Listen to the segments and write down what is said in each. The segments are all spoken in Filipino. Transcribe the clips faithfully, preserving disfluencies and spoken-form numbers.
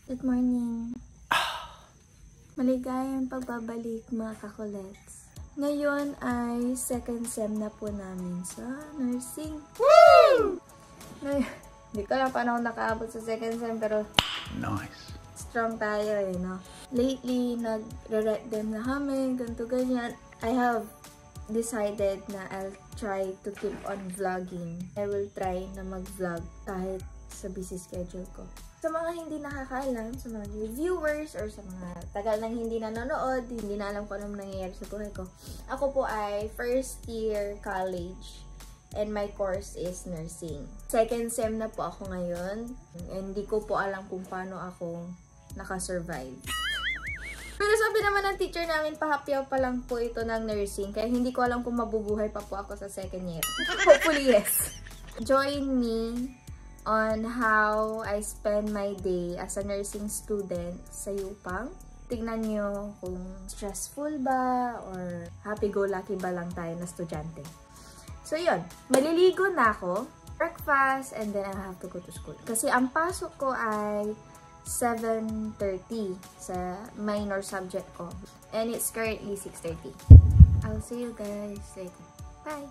Good morning. Maligayang pagbabalik mga kakulets. Ngayon ay second sem na po namin sa nursing. Woo! Hindi ko lang paano nakaabot sa second sem pero nice. Strong tayo eh, no? Lately, nag-re-rec them na kami, ganito ganyan. I have decided na I'll try to keep on vlogging. I will try na mag-vlog kahit sa busy schedule ko. Sa mga hindi nakakaalam, sa mga new viewers, or sa mga tagal nang hindi nanonood, hindi na alam kung anong nangyayari sa buhay ko. Ako po ay first year college and my course is nursing. Second sem na po ako ngayon and hindi ko po alam kung paano ako nakasurvive. Pero sabi naman ng teacher namin, pahapyaw pa lang po ito ng nursing, kaya hindi ko alam kung mabubuhay pa po ako sa second year. Hopefully yes. Join me on how I spend my day as a nursing student sa Upang. Tignan nyo kung stressful ba or happy-go-lucky ba lang tayo na estudyante. So yun, maliligo na ako, breakfast, and then I have to go to school. Kasi ang pasok ko ay seven thirty sa minor subject ko. And it's currently six thirty. I'll see you guys later. Bye!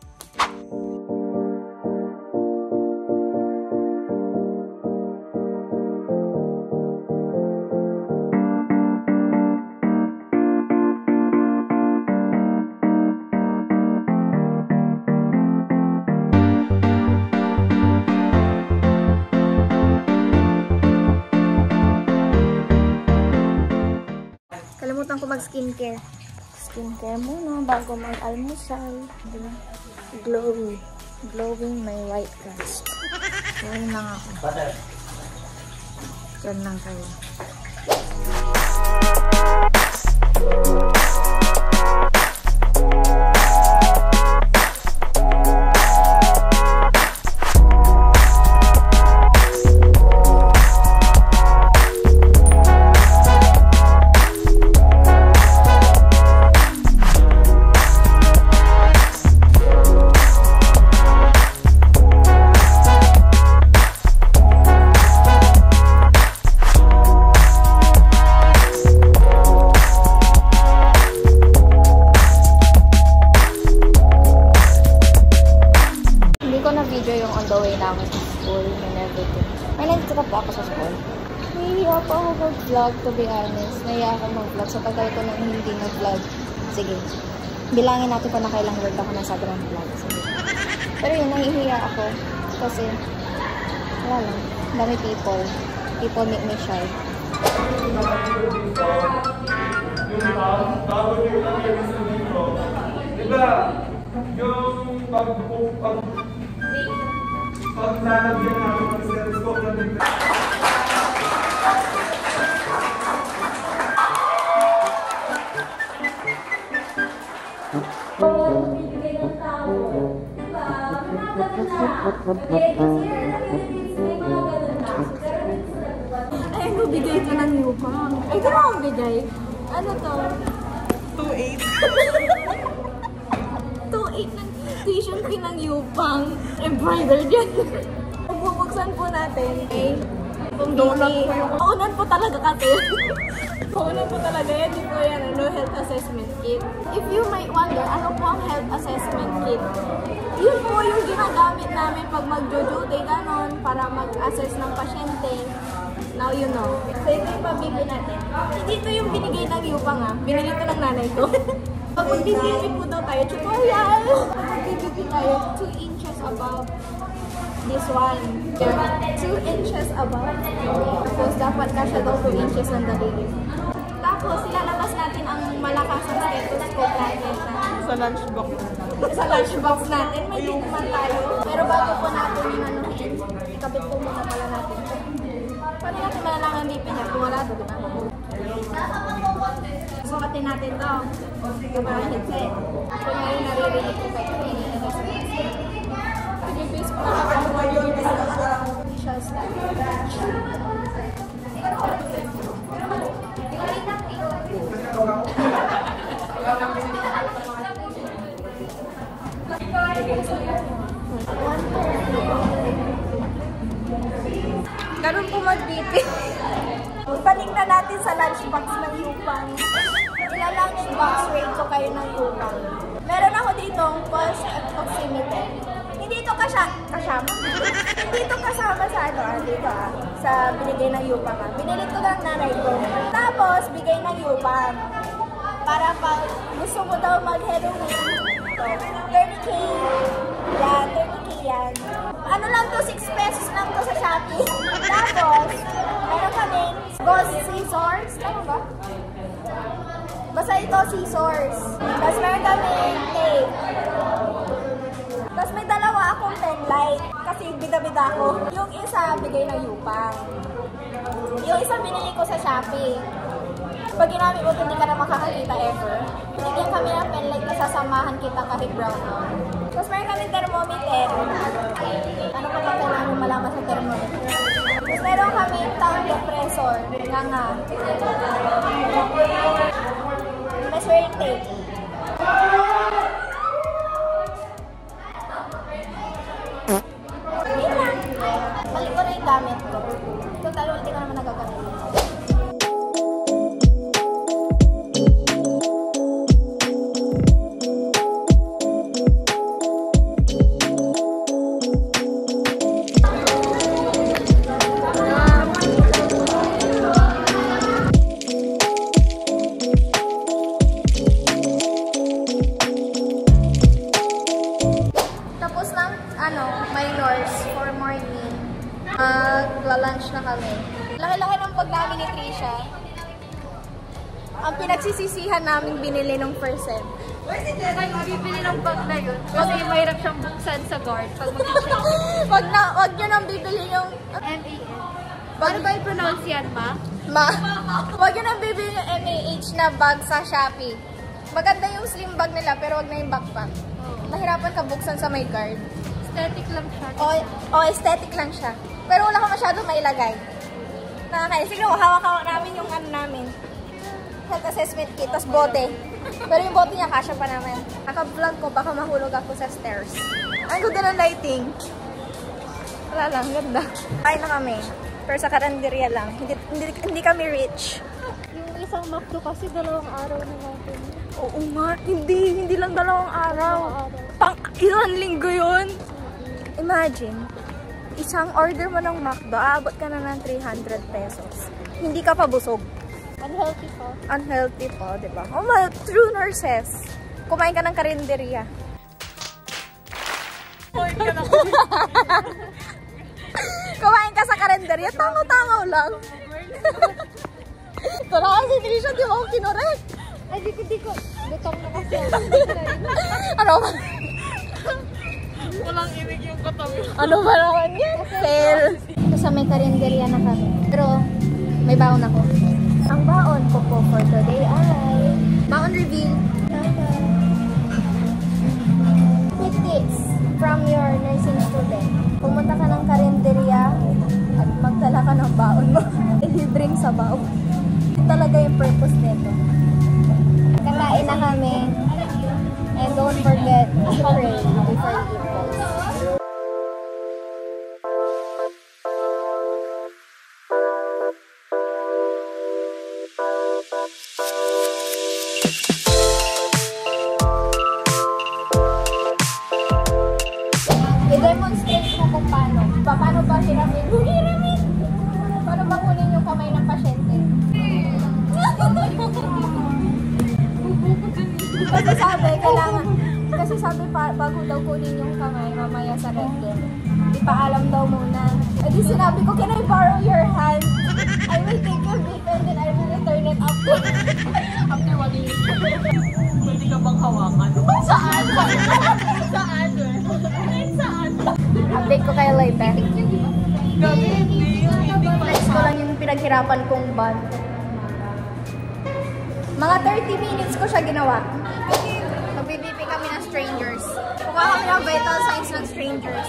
Kalimutan ko mag-skincare. Skincare muna bago mag-almusal. Glowing. Glowing my white cast. Glowing lang ako. Diyan lang kayo. Video yung on the way namin sa school and everything. May nandito pa po ako sa school. Nahihiya pa ako mag-vlog, to be honest. Nahihiya ako mag-vlog. Sa tagal ko nang hindi nag-vlog. Sige. Bilangin natin pa na kailang word ako nasa grand vlog. Sige. Pero yun, nahihiya ako. Kasi, wala lang. Dami people. People make me shy. Diba, yung pag-pag pag nalagyan natin ang stethoscope na dito. Ay, ano bigay ito ng Upang? Ay, di ba akong bigay? Ano to? two eight. two eight ng tuition fee ng Upang. Embroidered yan. Bubuksan po natin. Okay? Donut po yung... Paunan po talaga kasi. Paunan po talaga yan. Di po yan. Ano, health assessment kit. If you might wonder, ano po ang health assessment kit? Yun po yung ginagamit namin pag mag-duty, ganon, para mag-assess ng pasyente. Now you know. So ito yung pabili natin. Dito yung binigay ng Upang ha. Binili ito ng nanay ko. Pag mag-B P po daw tayo, tutorial! Pag mag-B P tayo, two inches above this one. two inches above. Tapos dapat kasya daw two inches ng daliri. Tapos ilalabas natin ang malakas ang stethoscope natin. Sa lunchbox. Sa lunchbox natin, may tikman tayo. Pero bago po natin yung anuhin, ikabit po muna pala natin. Paano natin malalang ang B P niya? Kung wala ito, di ba? Sukatin natin ito. Ito ba ang headset? Ito ngayon naririnig ko kayo. Pinipis po na ako ngayon. Siya start. Ganun po mag-B P. Umpisahan natin sa lunchbox ng Yupang. Ila-lunchbox rate ko kayo ng Yupang. Meron ako ditong pulse at oximeter. Hindi ito kasya kasama. Hindi ito kasama sa ano, ah, dito ah, sa binigay ng Yupang. Ah. Binili ko lang nanay ko. Tapos, bigay ng Yupang. Para pag gusto mo daw mag-heroin, thirty K. Yan, thirty K yan. Ano lang to, six pesos lang to sa Shopee. Tapos, meron kami Ghost Scissors. Tama ba? Basta ito, scissors. Tapos meron kami tape. Tapos may dalawa akong pen light. Kasi bida-bida ko. Yung isa, bigay ng Yupang. Yung isa, binili ko sa Shopee. Pag ginamit mo, hindi ka na makakakita ever. Bigyan kami ng pen light na sasamahan kita kahit brown out. Tapos meron kami thermometer. Ano pa ba kailangan malaman sa thermometer? Tapos meron kami tongue depressor. Nga nga. Measuring tape. Yun lang. Balik ko na yung gamit ko. Total, hindi ko naman nagagamit. Magla-lunch na kami. Laki-laki ng bag namin ni Trisha. Ang pinagsisisihan namin binili nung first sem. Ay, bibili ng bag na yun. Kasi mahirap siyang buksan sa guard. Pag mag-check. Wag na, wag nyo nang bibili yung... M A N. Paano ba i-pronounce yan, ma? Ma. Wag nyo nang bibili yung M A H na bag sa Shopee. Maganda yung slim bag nila, pero wag na yung backpack. Mahirapan ka buksan sa may guard. Aesthetic lang siya. O, o aesthetic lang siya. Pero wala ka masyadong mailagay. Nakakaya. Sige, hawak-hawak namin yung ano namin. Health assessment kit, tas bote. Pero yung bote niya, kasya pa naman. Naka-vlog ko, baka mahulog ako sa stairs. Ang ganda ng lighting. Wala lang, ganda. Kain na kami. Pero sa karinderya lang. Hindi, hindi, hindi kami rich. Yung isang McDo kasi dalawang araw na natin. Oo nga, hindi. Hindi lang dalawang araw. Pang ilang linggo yun. Imagine. Isang order mo ng McDo, aabot ka na ng three hundred pesos. Hindi ka pa busog. Unhealthy pa. Unhealthy pa, di ba? Oh, my true nurses. Kumain ka ng karinderya. Kumain ka sa karinderya, tango-tango lang. Tara kasi, Trisha, di mo ako kinorek. Ay, di ko, di ko. Gutom na kasi. Ano ba? Walang ibig yung katabi. Ano ba naman yan? Fail. So, sa may karinderya na kami. Pero, may baon ako. Ang baon ko po for today ay... Baon reveal. Quick tips from your nursing student. Pumunta ka ng karinderya at magdala ka ng baon mo. I-bring sa baon. Ito talaga yung purpose nito. Kakain na kami. And don't forget to pray before you eat. I-demonstrate mo kung paano. Paano ba hiramin? Hiramin! Paano ba kunin yung kamay ng pasyente? Kasi sabi, kailangan, kasi sabi pa, bago daw kunin yung kamay, mamaya sa rentgen, ipaalam daw muna. E di sinabi ko, can I borrow your hand? I will take your gift and then I will return it after. After one minute. Pwede ka bang hawakan? Saan? Saan? Saan? Update ko kay Loipe. Gabi, hindi. Next ko lang yung pinaghirapan kong band. Mga thirty minutes ko siya ginawa. Nag-B P kami ng strangers. Kukuha kami ng vital signs ng strangers.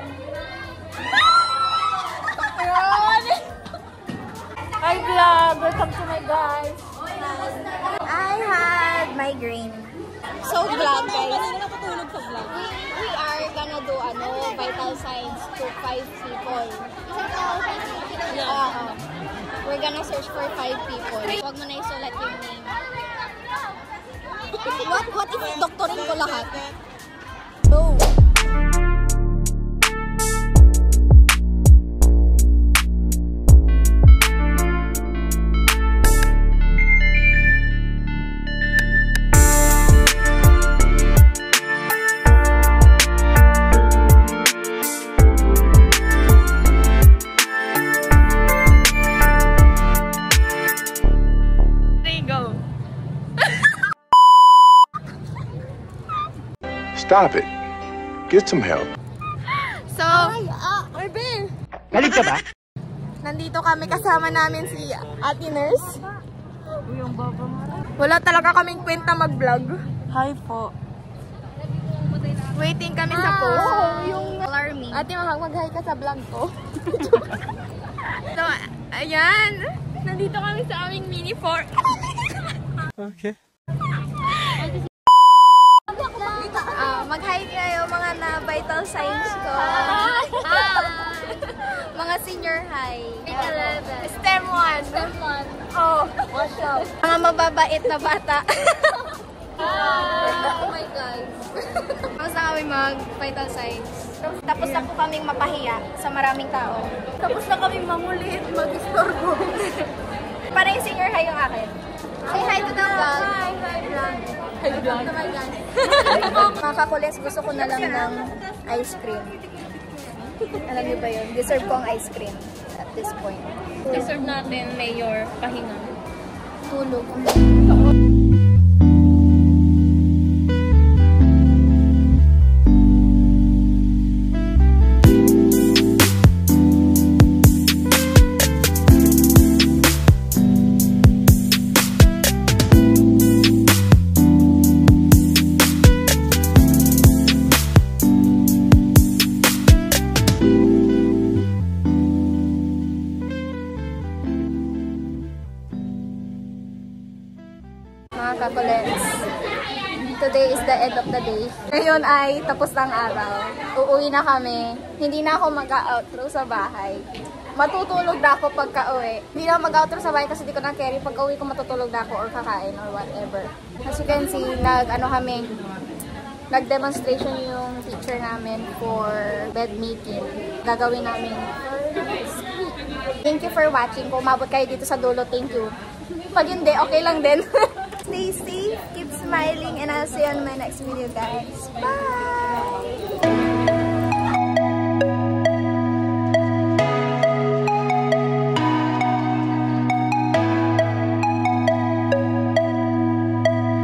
Hi vlog! Welcome to my guys. I had migraine. So vlog guys. Nakatulog sa vlog. We, we are gonna do ano, vital signs to five people. Yeah. Uh, We're gonna search for five people. Huwag mo na isulat yung name. What, what if doktorin ko lahat? Go! Stop it. Get some help. So, Marvin! Galit ka ba? Nandito kami, kasama namin si Ate Nurse. Wala talaga kaming kwenta mag-vlog. Hi po. Waiting kami sa post. Yung alarming. Ate, mag-hi ka sa vlog ko. So, ayan. Nandito kami sa aming mini fort. Okay. Uh, mag-hi kayo mga na vital signs ko. Mga senior high. STEM one. STEM one. Oh, what's up? Mga mababait na bata. Oh my God. Tapos na kami mag-vital signs. Tapos na po kaming mapahiya sa maraming tao. Tapos na kaming mangulit, mag-istorbo. Para yung senior high yung akin. Say hi to the vlog. Hi, hi vlog. Hi vlog naman yan. Mga kakulis, gusto ko na lang ng ice cream. Alam niyo ba yun? Deserve ko ang ice cream at this point. Deserve natin, Mayor, pahinga. Tulog. Mga kakulets, today is the end of the day. Ngayon ay tapos ng araw. Uuwi na kami. Hindi na ako mag-outro sa bahay. Matutulog na ako pagka-uwi. Hindi na mag-outro sa bahay kasi di ko na carry. Pagka-uwi ko matutulog na ako or kakain or whatever. As you can see, nag-ano kami, nag-demonstration yung teacher namin for bed making. Gagawin namin. Thank you for watching. Kung umabot kayo dito sa dulo, thank you. Pag hindi, okay lang din. Stay safe, keep smiling, and I'll see you on my next video, guys. Bye!